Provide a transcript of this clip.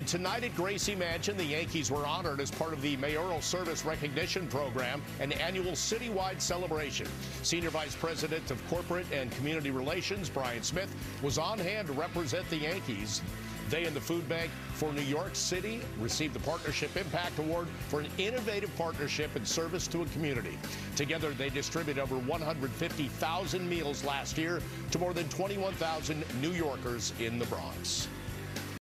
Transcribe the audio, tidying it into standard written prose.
Tonight at Gracie Mansion, the Yankees were honored as part of the Mayoral Service Recognition Program, an annual citywide celebration. Senior Vice President of Corporate and Community Relations, Brian Smith, was on hand to represent the Yankees. They and the Food Bank for New York City received the Partnership Impact Award for an innovative partnership and service to a community. Together, they distributed over 150,000 meals last year to more than 21,000 New Yorkers in the Bronx.